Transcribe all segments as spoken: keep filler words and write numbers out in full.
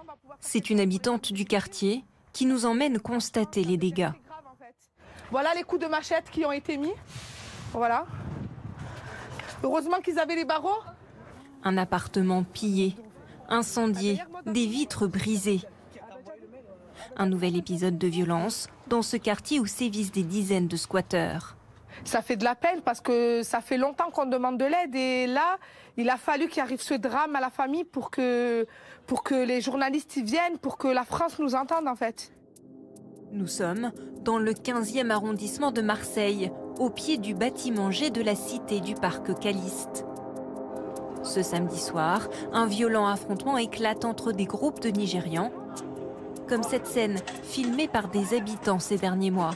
C'est une habitante du quartier qui nous emmène constater les dégâts. Voilà les coups de machette qui ont été mis. Voilà. Heureusement qu'ils avaient les barreaux. Un appartement pillé, incendié, des vitres brisées. Un nouvel épisode de violence dans ce quartier où sévissent des dizaines de squatteurs. Ça fait de la peine parce que ça fait longtemps qu'on demande de l'aide et là, il a fallu qu'il arrive ce drame à la famille pour que, pour que les journalistes y viennent, pour que la France nous entende en fait. Nous sommes dans le quinzième arrondissement de Marseille, au pied du bâtiment G de la cité du parc Calyste. Ce samedi soir, un violent affrontement éclate entre des groupes de Nigérians, comme cette scène filmée par des habitants ces derniers mois.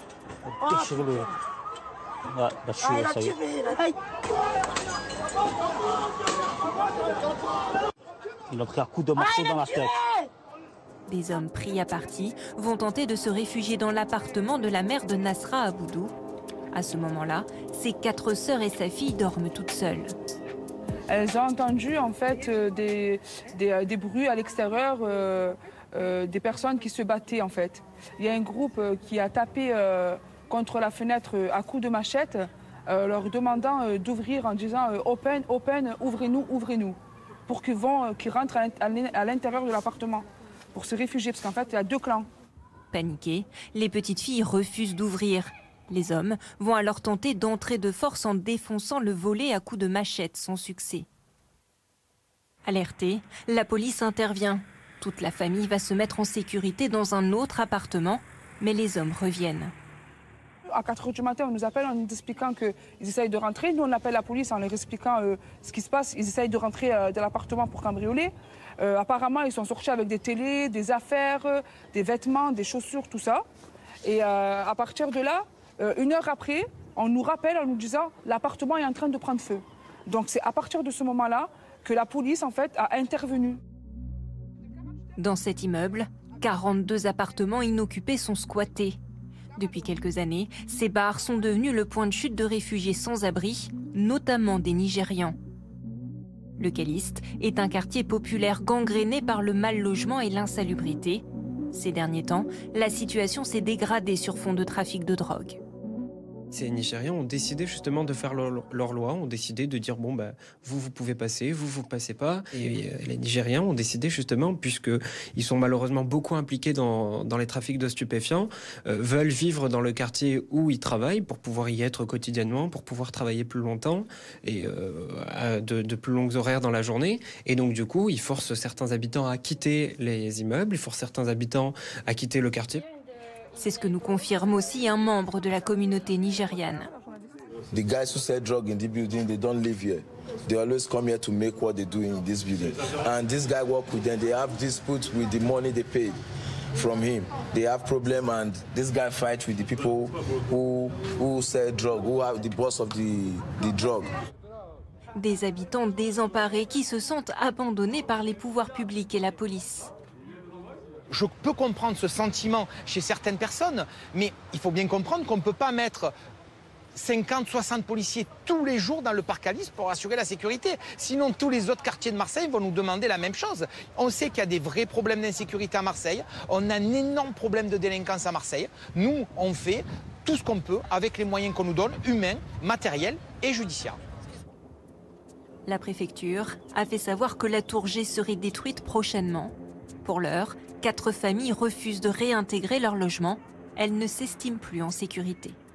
Il a pris un coup de marteau dans la tête. Des hommes pris à partie vont tenter de se réfugier dans l'appartement de la mère de Nasra Aboudou. À ce moment-là, ses quatre sœurs et sa fille dorment toutes seules. Elles ont entendu en fait euh, des, des, euh, des bruits à l'extérieur, euh, euh, des personnes qui se battaient en fait. Il y a un groupe euh, qui a tapé euh, contre la fenêtre euh, à coups de machette, euh, leur demandant euh, d'ouvrir en disant euh, « Open, open, ouvrez-nous, ouvrez-nous » pour qu'ils euh, qu'ils rentrent à l'intérieur de l'appartement pour se réfugier, parce qu'en fait il y a deux clans. Paniquées, les petites filles refusent d'ouvrir. Les hommes vont alors tenter d'entrer de force en défonçant le volet à coups de machette sans succès. Alertée, la police intervient. Toute la famille va se mettre en sécurité dans un autre appartement, mais les hommes reviennent. À quatre heures du matin, on nous appelle en nous expliquant qu'ils essayent de rentrer. Nous, on appelle la police en leur expliquant euh, ce qui se passe. Ils essayent de rentrer euh, dans l'appartement pour cambrioler. Euh, apparemment, ils sont sortis avec des télés, des affaires, euh, des vêtements, des chaussures, tout ça. Et euh, à partir de là, euh, une heure après, on nous rappelle en nous disant « l'appartement est en train de prendre feu ». Donc c'est à partir de ce moment-là que la police, en fait, a intervenu. Dans cet immeuble, quarante-deux appartements inoccupés sont squattés. Depuis quelques années, ces bars sont devenus le point de chute de réfugiés sans abri, notamment des Nigérians. Le Calyste est un quartier populaire gangréné par le mal logement et l'insalubrité. Ces derniers temps, la situation s'est dégradée sur fond de trafic de drogue. Ces Nigérians ont décidé justement de faire leur, leur loi, ont décidé de dire bon bah vous vous pouvez passer, vous vous passez pas. Et euh, les Nigérians ont décidé justement, puisque ils sont malheureusement beaucoup impliqués dans, dans les trafics de stupéfiants, euh, veulent vivre dans le quartier où ils travaillent pour pouvoir y être quotidiennement, pour pouvoir travailler plus longtemps et euh, à de, de plus longues horaires dans la journée. Et donc du coup, ils forcent certains habitants à quitter les immeubles, ils forcent certains habitants à quitter le quartier. C'est ce que nous confirme aussi un membre de la communauté nigériane. The guys who sell drugs in the building, they don't live here. They always come here to make what they do in this building. And this guy work with them. They have disputes with the money they paid from him. They have problem, and this guy fight with the people who who sell drugs, who have the boss of the the drug. Des habitants désemparés qui se sentent abandonnés par les pouvoirs publics et la police. Je peux comprendre ce sentiment chez certaines personnes, mais il faut bien comprendre qu'on ne peut pas mettre cinquante, soixante policiers tous les jours dans le parc Calyste pour assurer la sécurité. Sinon, tous les autres quartiers de Marseille vont nous demander la même chose. On sait qu'il y a des vrais problèmes d'insécurité à Marseille. On a un énorme problème de délinquance à Marseille. Nous, on fait tout ce qu'on peut avec les moyens qu'on nous donne, humains, matériels et judiciaires. La préfecture a fait savoir que la tour G serait détruite prochainement. Pour l'heure, quatre familles refusent de réintégrer leur logement. Elles ne s'estiment plus en sécurité.